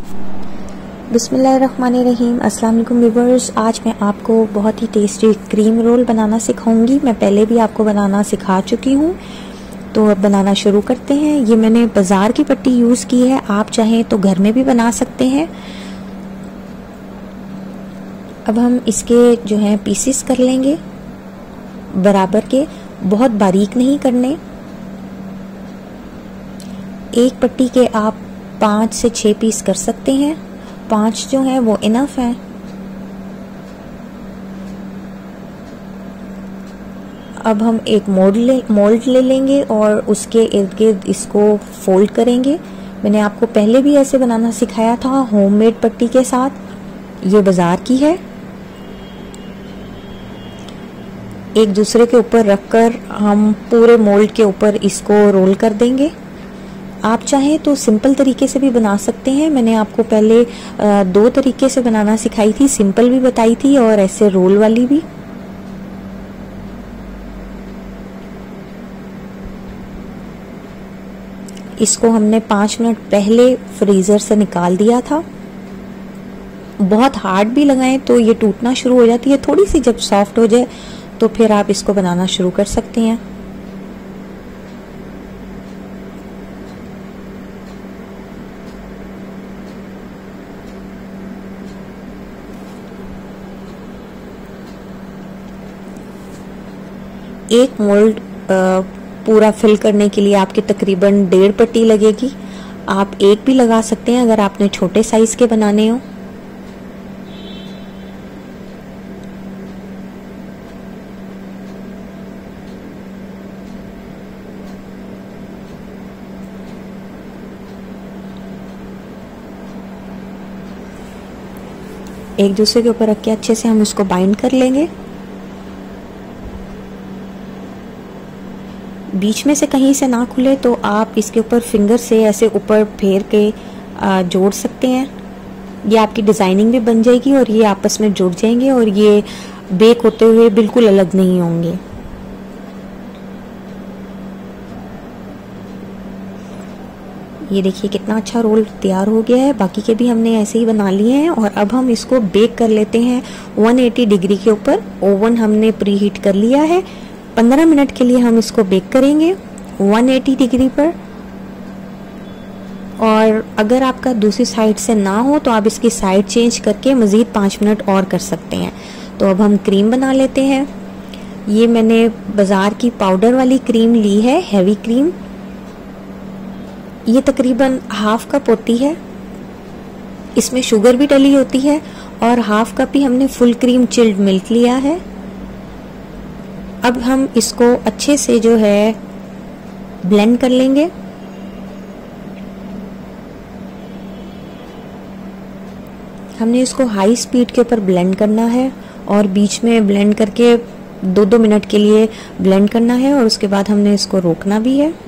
बिस्मिल्लाहिर्रहमानिर्रहीम। अस्सलाम वालेकुम व्यूअर्स। आज मैं आपको बहुत ही टेस्टी क्रीम रोल बनाना सिखाऊंगी। मैं पहले भी आपको बनाना सिखा चुकी हूँ, तो अब बनाना शुरू करते हैं। ये मैंने बाज़ार की पट्टी यूज़ की है, आप चाहें तो घर में भी बना सकते हैं। अब हम इसके जो हैं पीसेस कर लेंगे बराबर के, बहुत बारीक नहीं करने। एक पट्टी के आप 5 से 6 पीस कर सकते हैं, 5 जो है वो इनफ है। अब हम एक मोल्ड ले लेंगे और उसके इर्द गिर्द इसको फोल्ड करेंगे। मैंने आपको पहले भी ऐसे बनाना सिखाया था होममेड पट्टी के साथ। ये बाजार की है। एक दूसरे के ऊपर रखकर हम पूरे मोल्ड के ऊपर इसको रोल कर देंगे। आप चाहें तो सिंपल तरीके से भी बना सकते हैं। मैंने आपको पहले 2 तरीके से बनाना सिखाई थी, सिंपल भी बताई थी और ऐसे रोल वाली भी। इसको हमने 5 मिनट पहले फ्रीजर से निकाल दिया था। बहुत हार्ड भी लगाएं तो ये टूटना शुरू हो जाती है। थोड़ी सी जब सॉफ्ट हो जाए तो फिर आप इसको बनाना शुरू कर सकते हैं। एक मोल्ड पूरा फिल करने के लिए आपके तकरीबन 1.5 पट्टी लगेगी। आप एक भी लगा सकते हैं अगर आपने छोटे साइज के बनाने हो। एक दूसरे के ऊपर रख के अच्छे से हम इसको बाइंड कर लेंगे। बीच में से कहीं से ना खुले तो आप इसके ऊपर फिंगर से ऐसे ऊपर फेर के जोड़ सकते हैं। ये आपकी डिजाइनिंग भी बन जाएगी और ये आपस में जुड़ जाएंगे और ये बेक होते हुए बिल्कुल अलग नहीं होंगे। ये देखिए कितना अच्छा रोल तैयार हो गया है। बाकी के भी हमने ऐसे ही बना लिए हैं और अब हम इसको बेक कर लेते हैं 180 डिग्री के ऊपर। ओवन हमने प्री हीट कर लिया है। 15 मिनट के लिए हम इसको बेक करेंगे 180 डिग्री पर। और अगर आपका दूसरी साइड से ना हो तो आप इसकी साइड चेंज करके मज़ीद 5 मिनट और कर सकते हैं। तो अब हम क्रीम बना लेते हैं। ये मैंने बाज़ार की पाउडर वाली क्रीम ली है, हैवी क्रीम। ये तकरीबन हाफ कप होती है। इसमें शुगर भी डली होती है और हाफ कप ही हमने फुल क्रीम चिल्ड मिल्क लिया है। अब हम इसको अच्छे से जो है ब्लेंड कर लेंगे। हमने इसको हाई स्पीड के ऊपर ब्लेंड करना है और बीच में ब्लेंड करके 2-2 मिनट के लिए ब्लेंड करना है और उसके बाद हमने इसको रोकना भी है।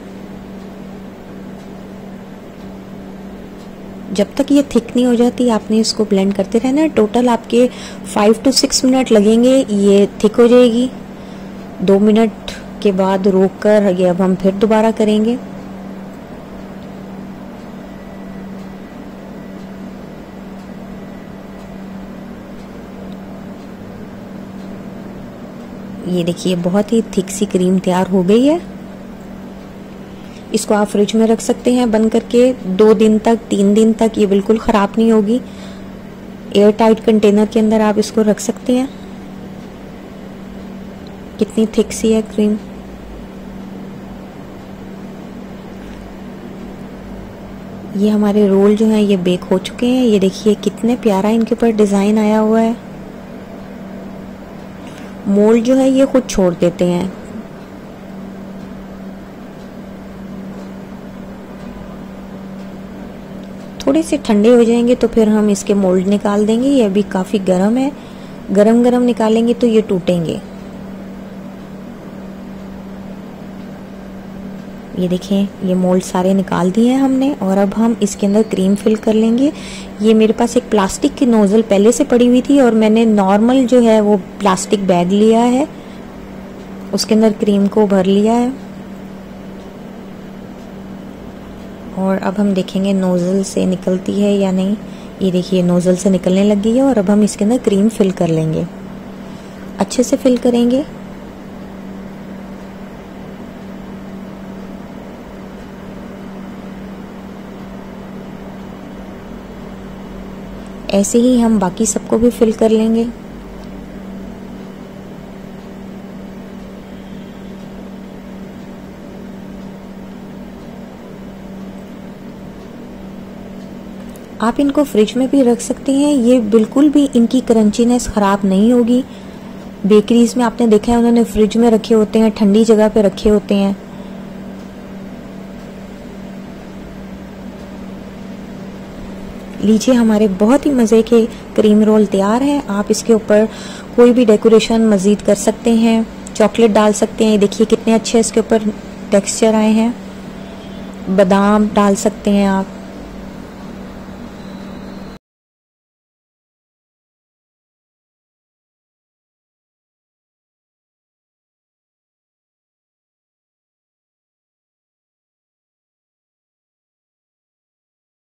जब तक ये थिक नहीं हो जाती आपने इसको ब्लेंड करते रहना है। टोटल आपके 5 to 6 मिनट लगेंगे, ये थिक हो जाएगी। 2 मिनट के बाद रोक कर ये अब हम फिर दोबारा करेंगे। ये देखिए बहुत ही थिक सी क्रीम तैयार हो गई है। इसको आप फ्रिज में रख सकते हैं बंद करके 2 दिन तक, 3 दिन तक। ये बिल्कुल ख़राब नहीं होगी। एयर टाइट कंटेनर के अंदर आप इसको रख सकते हैं। कितनी थिक सी है क्रीम। ये हमारे रोल जो हैं ये बेक हो चुके हैं। ये देखिए कितने प्यारा इनके ऊपर डिज़ाइन आया हुआ है। मोल्ड जो है ये खुद छोड़ देते हैं। थोड़े से ठंडे हो जाएंगे तो फिर हम इसके मोल्ड निकाल देंगे। ये अभी काफ़ी गर्म है, गरम गरम निकालेंगे तो ये टूटेंगे। ये देखें ये मोल्ड सारे निकाल दिए हैं हमने और अब हम इसके अंदर क्रीम फिल कर लेंगे। ये मेरे पास एक प्लास्टिक की नोज़ल पहले से पड़ी हुई थी और मैंने नॉर्मल जो है वो प्लास्टिक बैग लिया है, उसके अंदर क्रीम को भर लिया है और अब हम देखेंगे नोज़ल से निकलती है या नहीं। ये देखिए नोज़ल से निकलने लग गई है और अब हम इसके अंदर क्रीम फिल कर लेंगे, अच्छे से फिल करेंगे। ऐसे ही हम बाकी सबको भी फिल कर लेंगे। आप इनको फ्रिज में भी रख सकते हैं, ये बिल्कुल भी इनकी क्रंचीनेस ख़राब नहीं होगी। बेकरीज में आपने देखा है उन्होंने फ्रिज में रखे होते हैं, ठंडी जगह पे रखे होते हैं। लीजिए हमारे बहुत ही मज़े के क्रीम रोल तैयार हैं। आप इसके ऊपर कोई भी डेकोरेशन मज़ीद कर सकते हैं, चॉकलेट डाल सकते हैं। देखिए कितने अच्छे इसके ऊपर टेक्सचर आए हैं। बादाम डाल सकते हैं आप।